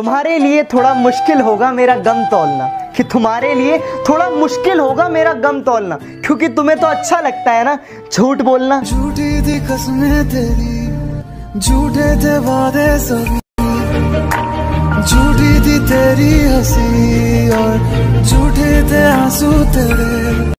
तुम्हारे लिए थोड़ा मुश्किल होगा मेरा गम तौलना, कि तुम्हारे लिए थोड़ा मुश्किल होगा मेरा गम तौलना, क्योंकि तुम्हें तो अच्छा लगता है ना झूठ बोलना। झूठी थी कसमें तेरी, झूठे थे वादे सभी, झूठी थी तेरी हंसी और झूठे थे आंसू तेरे।